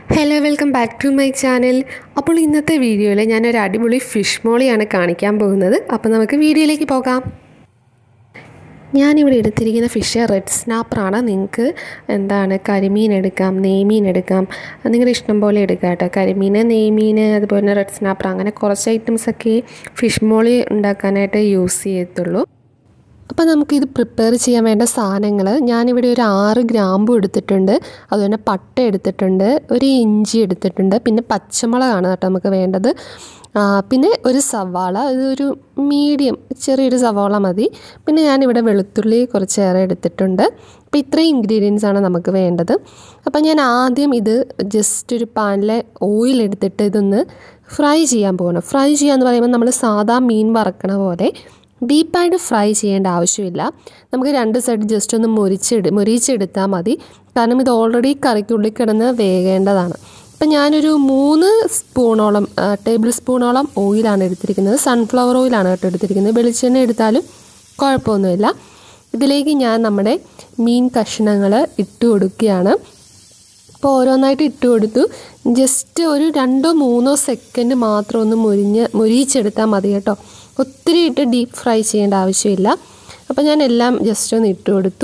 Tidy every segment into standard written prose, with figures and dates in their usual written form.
Hello welcome back to my channel. അപ്പോൾ ഇന്നത്തെ വീഡിയോയിൽ ഞാനൊരു അടിപൊളി ഫിഷ് മോളിയാണ് കാണിക്കാൻ പോകുന്നത്. അപ്പോൾ നമുക്ക് വീഡിയോയിലേക്ക് പോകാം. ഞാനിവിടെ എടുത്തിരിക്കുന്ന ഫിഷ് റെഡ് സ്നാപ്പറാണ്. നിങ്ങൾക്ക് കരിമീൻ എടുക്കാം, നെയ്മീൻ എടുക്കാം, നിങ്ങളുടെ ഇഷ്ടം പോലെ എടുക്കാം കേട്ടോ. കരിമീൻ, നെയ്മീൻ, അതുപോലെ തന്നെ റെഡ് സ്നാപ്പർ, അങ്ങനെ കുറച്ച് ഐറ്റംസൊക്കെ ഫിഷ് മോളി ഉണ്ടാക്കാനായിട്ട് യൂസ് ചെയ്യത്തുള്ളൂ. അപ്പോൾ നമുക്കിത് പ്രിപ്പയർ ചെയ്യാൻ വേണ്ട സാധനങ്ങൾ, ഞാനിവിടെ ഒരു 6 ഗ്രാമ്പു എടുത്തിട്ടുണ്ട്, അതുപോലെ പട്ട എടുത്തിട്ടുണ്ട്, ഒരു ഇഞ്ചി എടുത്തിട്ടുണ്ട്, പിന്നെ പച്ചമുളകാണ് കേട്ടോ നമുക്ക് വേണ്ടത്, പിന്നെ ഒരു സവാള, ഇതൊരു മീഡിയം ചെറിയൊരു സവാള മതി, പിന്നെ ഞാനിവിടെ വെളുത്തുള്ളി കുറച്ചേറെ എടുത്തിട്ടുണ്ട്. അപ്പോൾ ഇത്രയും ഇൻഗ്രീഡിയൻസ് ആണ് നമുക്ക് വേണ്ടത്. അപ്പോൾ ഞാൻ ആദ്യം ഇത് ജസ്റ്റ് ഒരു പാനിൽ ഓയിൽ എടുത്തിട്ട് ഇതൊന്ന് ഫ്രൈ ചെയ്യാൻ പോകണം. ഫ്രൈ ചെയ്യാന്ന് പറയുമ്പോൾ നമ്മൾ സാധാ മീൻ വറക്കണ പോലെ ഡീപ്പായിട്ട് ഫ്രൈ ചെയ്യേണ്ട ആവശ്യമില്ല. നമുക്ക് 2 സൈഡ് ജസ്റ്റ് ഒന്ന് മുരിച്ചെടുത്താൽ മതി. കാരണം ഇത് ഓൾറെഡി കറിക്കുള്ളിൽ കിടന്ന് വേകേണ്ടതാണ്. അപ്പം ഞാനൊരു 3 സ്പൂണോളം ടേബിൾ സ്പൂണോളം ഓയിലാണ് എടുത്തിരിക്കുന്നത്. സൺഫ്ലവർ ഓയിലാണ് കേട്ടോ എടുത്തിരിക്കുന്നത്. വെളിച്ചെണ്ണ എടുത്താലും കുഴപ്പമൊന്നുമില്ല. ഇതിലേക്ക് ഞാൻ നമ്മുടെ മീൻ കഷ്ണങ്ങൾ ഇട്ട് കൊടുക്കുകയാണ്. അപ്പോൾ ഓരോന്നായിട്ട് ഇട്ട് കൊടുത്തു. ജസ്റ്റ് ഒരു 2-3 സെക്കൻഡ് മാത്രം ഒന്ന് മുരിച്ചെടുത്താൽ മതി കേട്ടോ. ഒത്തിരി ഇട്ട് ഡീപ്പ് ഫ്രൈ ചെയ്യേണ്ട ആവശ്യമില്ല. അപ്പോൾ ഞാൻ എല്ലാം ജസ്റ്റ് ഒന്ന് ഇട്ട് കൊടുത്തു.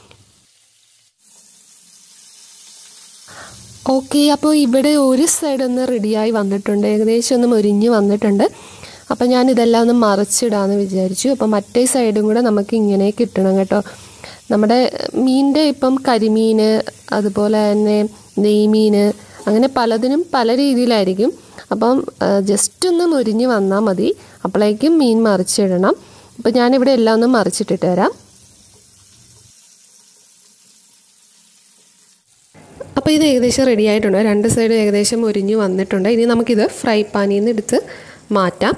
ഓക്കെ, അപ്പോൾ ഇവിടെ ഒരു സൈഡ് ഒന്ന് റെഡിയായി വന്നിട്ടുണ്ട്, ഏകദേശം ഒന്ന് മുരിഞ്ഞ് വന്നിട്ടുണ്ട്. അപ്പോൾ ഞാൻ ഇതെല്ലാം ഒന്ന് മറിച്ചിടാമെന്ന് വിചാരിച്ചു. അപ്പോൾ മറ്റേ സൈഡും കൂടെ നമുക്ക് ഇങ്ങനെ കിട്ടണം കേട്ടോ. നമ്മുടെ മീനിൻ്റെ ഇപ്പം കരിമീൻ, അതുപോലെ തന്നെ നെയ്മീൻ, അങ്ങനെ പലതിനും പല രീതിയിലായിരിക്കും. അപ്പം ജസ്റ്റ് ഒന്ന് മുരിഞ്ഞ് വന്നാൽ മതി. അപ്പോഴേക്കും മീൻ മറിച്ചിടണം. അപ്പോൾ ഞാനിവിടെ എല്ലാം ഒന്ന് മറിച്ചിട്ടിട്ട് തരാം. അപ്പോൾ ഇത് ഏകദേശം റെഡി ആയിട്ടുണ്ട്. 2 സൈഡും ഏകദേശം മുരിഞ്ഞ് വന്നിട്ടുണ്ട്. ഇനി നമുക്കിത് ഫ്രൈ പാനിൽ നിന്ന് എടുത്ത് മാറ്റാം.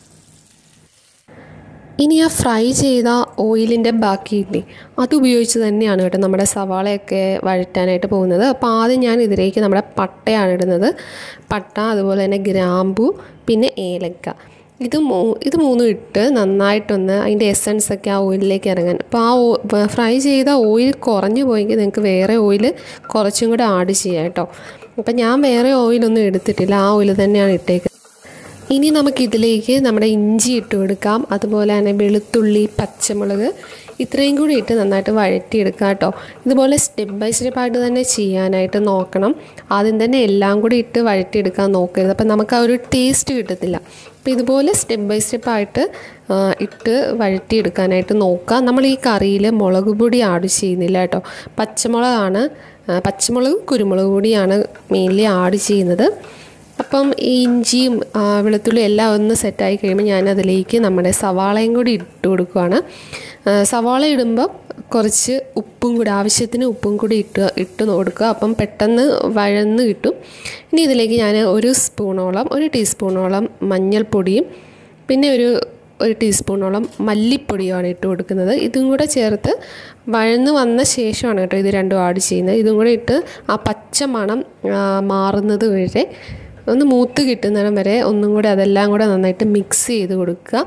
ഇനി ആ ഫ്രൈ ചെയ്ത ഓയിലിൻ്റെ ബാക്കിയില്ലേ, അതുപയോഗിച്ച് തന്നെയാണ് കേട്ടോ നമ്മുടെ സവാളയൊക്കെ വഴറ്റാനായിട്ട് പോകുന്നത്. അപ്പോൾ ആദ്യം ഞാൻ ഇതിലേക്ക് നമ്മുടെ പട്ടയാണ് ഇടുന്നത്. പട്ട, അതുപോലെ തന്നെ ഗ്രാമ്പു, പിന്നെ ഏലക്ക, ഇത് മൂന്നും ഇട്ട് നന്നായിട്ടൊന്ന് അതിൻ്റെ എസൻസൊക്കെ ആ ഓയിലിലേക്ക് ഇറങ്ങാൻ. അപ്പോൾ ആ ഫ്രൈ ചെയ്ത ഓയിൽ കുറഞ്ഞു പോയെങ്കിൽ നിങ്ങൾക്ക് വേറെ ഓയിൽ കുറച്ചും കൂടെ ആഡ് ചെയ്യാം കേട്ടോ. അപ്പം ഞാൻ വേറെ ഓയിലൊന്നും എടുത്തിട്ടില്ല, ആ ഓയിൽ തന്നെയാണ് ഇട്ടേക്കുന്നത്. ഇനി നമുക്കിതിലേക്ക് നമ്മുടെ ഇഞ്ചി ഇട്ട് കൊടുക്കാം, അതുപോലെ തന്നെ വെളുത്തുള്ളി, പച്ചമുളക്, ഇത്രയും കൂടി ഇട്ട് നന്നായിട്ട് വഴറ്റിയെടുക്കാം കേട്ടോ. ഇതുപോലെ സ്റ്റെപ്പ് ബൈ സ്റ്റെപ്പായിട്ട് തന്നെ ചെയ്യാനായിട്ട് നോക്കണം. ആദ്യം തന്നെ എല്ലാം കൂടി ഇട്ട് വഴറ്റിയെടുക്കാൻ നോക്കരുത്, അപ്പം നമുക്ക് ആ ഒരു ടേസ്റ്റ് കിട്ടത്തില്ല. അപ്പോൾ ഇതുപോലെ സ്റ്റെപ്പ് ബൈ സ്റ്റെപ്പായിട്ട് ഇട്ട് വഴറ്റിയെടുക്കാനായിട്ട് നോക്കുക. നമ്മൾ ഈ കറിയിൽ മുളക് പൊടി ആഡ് ചെയ്യുന്നില്ല കേട്ടോ. പച്ചമുളകും കുരുമുളക് പൊടിയാണ് മെയിൻലി ആഡ് ചെയ്യുന്നത്. അപ്പം ഈ ഇഞ്ചിയും വെളുത്തുള്ളി എല്ലാം ഒന്ന് സെറ്റായി കഴിയുമ്പോൾ ഞാനതിലേക്ക് നമ്മുടെ സവാളയും കൂടി ഇട്ട് കൊടുക്കുകയാണ്. സവാള ഇടുമ്പോൾ കുറച്ച് ഉപ്പും കൂടി, ആവശ്യത്തിന് ഉപ്പും കൂടി ഇട്ട് കൊടുക്കുക. അപ്പം പെട്ടെന്ന് വഴന്ന് കിട്ടും. ഇനി ഇതിലേക്ക് ഞാൻ ഒരു ടീസ്പൂണോളം മഞ്ഞൾപ്പൊടിയും പിന്നെ ഒരു ടീസ്പൂണോളം മല്ലിപ്പൊടിയുമാണ് ഇട്ട് കൊടുക്കുന്നത്. ഇതും കൂടെ ചേർത്ത് വഴന്ന് വന്ന ശേഷമാണ് കേട്ടോ ഇത് രണ്ടും ആഡ് ചെയ്യുന്നത്. ഇതും കൂടെ ഇട്ട് ആ പച്ച മണം മാറുന്നത് വരെ ഒന്ന് മൂത്ത് കിട്ടുന്നിടം വരെ ഒന്നും കൂടെ അതെല്ലാം കൂടെ നന്നായിട്ട് മിക്സ് ചെയ്ത് കൊടുക്കുക.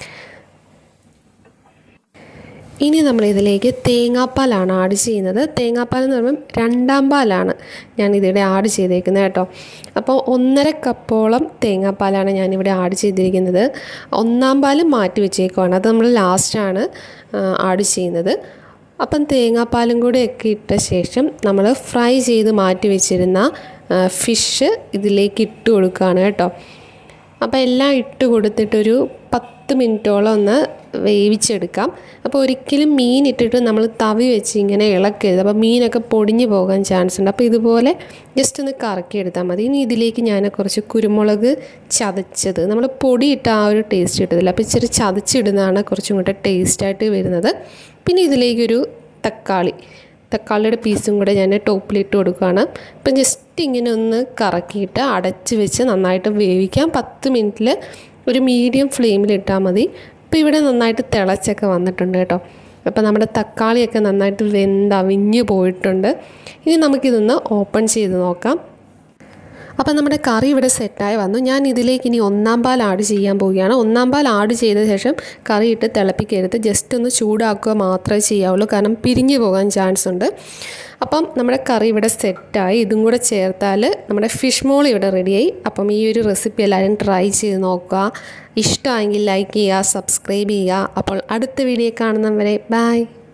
ഇനി നമ്മളിതിലേക്ക് തേങ്ങാപ്പാലാണ് ആഡ് ചെയ്യുന്നത്. തേങ്ങാപ്പാൽ എന്ന് പറയുമ്പം 2ാം പാലാണ് ഞാനിതിവിടെ ആഡ് ചെയ്തേക്കുന്നത് കേട്ടോ. അപ്പോൾ 1.5 കപ്പോളം തേങ്ങാപ്പാലാണ് ഞാനിവിടെ ആഡ് ചെയ്തിരിക്കുന്നത്. 1ാം പാൽ മാറ്റി വെച്ചേക്കുവാണ്, അത് നമ്മൾ ലാസ്റ്റാണ് ആഡ് ചെയ്യുന്നത്. അപ്പം തേങ്ങാപ്പാലും കൂടെ ഒക്കെ ഇട്ട ശേഷം നമ്മൾ ഫ്രൈ ചെയ്ത് മാറ്റി വെച്ചിരുന്ന ഫിഷ് ഇതിലേക്ക് ഇട്ട് കൊടുക്കുകയാണ് കേട്ടോ. അപ്പോൾ എല്ലാം ഇട്ട് കൊടുത്തിട്ടൊരു 10 മിനിറ്റോളം ഒന്ന് വേവിച്ചെടുക്കാം. അപ്പോൾ ഒരിക്കലും മീൻ ഇട്ടിട്ട് നമ്മൾ തവി വെച്ച് ഇങ്ങനെ ഇളക്കരുത്, അപ്പോൾ മീനൊക്കെ പൊടിഞ്ഞു പോകാൻ ചാൻസ് ഉണ്ട്. അപ്പോൾ ഇതുപോലെ ജസ്റ്റ് ഒന്ന് കറക്കിയെടുത്താൽ മതി. ഇനി ഇതിലേക്ക് ഞാൻ കുറച്ച് കുരുമുളക് ചതച്ചത്, നമ്മൾ പൊടിയിട്ട ആ ഒരു ടേസ്റ്റ് കിട്ടത്തില്ല, അപ്പോൾ ഇച്ചിരി ചതച്ചിടുന്നതാണ് കുറച്ചും കൂടെ ടേസ്റ്റായിട്ട് വരുന്നത്. പിന്നെ ഇതിലേക്കൊരു തക്കാളിയുടെ പീസും കൂടെ ഞാൻ ടോപ്പിലിട്ട് കൊടുക്കുകയാണ്. അപ്പം ജസ്റ്റ് ഇങ്ങനെ ഒന്ന് കറക്കിയിട്ട് അടച്ച് വെച്ച് നന്നായിട്ട് വേവിക്കാം. 10 മിനിറ്റിൽ ഒരു മീഡിയം ഫ്ലെയിമിലിട്ടാൽ മതി. ഇപ്പോൾ ഇവിടെ നന്നായിട്ട് തിളച്ചൊക്കെ വന്നിട്ടുണ്ട് കേട്ടോ. അപ്പോൾ നമ്മുടെ തക്കാളിയൊക്കെ നന്നായിട്ട് വെന്തവിഞ്ഞ് പോയിട്ടുണ്ട്. ഇനി നമുക്കിതൊന്ന് ഓപ്പൺ ചെയ്ത് നോക്കാം. അപ്പോൾ നമ്മുടെ കറി ഇവിടെ സെറ്റായി വന്നു. ഞാൻ ഇതിലേക്ക് ഇനി 1ാം പാൽ ആഡ് ചെയ്യാൻ പോവുകയാണ്. 1ാം പാൽ ആഡ് ചെയ്ത ശേഷം കറി ഇട്ട് തിളപ്പിക്കരുത്, ജസ്റ്റ് ഒന്ന് ചൂടാക്കുക മാത്രമേ ചെയ്യാവുള്ളൂ, കാരണം പിരിഞ്ഞു പോകാൻ ചാൻസ് ഉണ്ട്. അപ്പം നമ്മുടെ കറി ഇവിടെ സെറ്റായി. ഇതും കൂടെ ചേർത്താൽ നമ്മുടെ ഫിഷ് മോൾ ഇവിടെ റെഡിയായി. അപ്പം ഈ ഒരു റെസിപ്പി എല്ലാവരും ട്രൈ ചെയ്ത് നോക്കുക. ഇഷ്ടമായെങ്കിൽ ലൈക്ക് ചെയ്യുക, സബ്സ്ക്രൈബ് ചെയ്യുക. അപ്പോൾ അടുത്ത വീഡിയോ കാണുന്നവരെ ബൈ.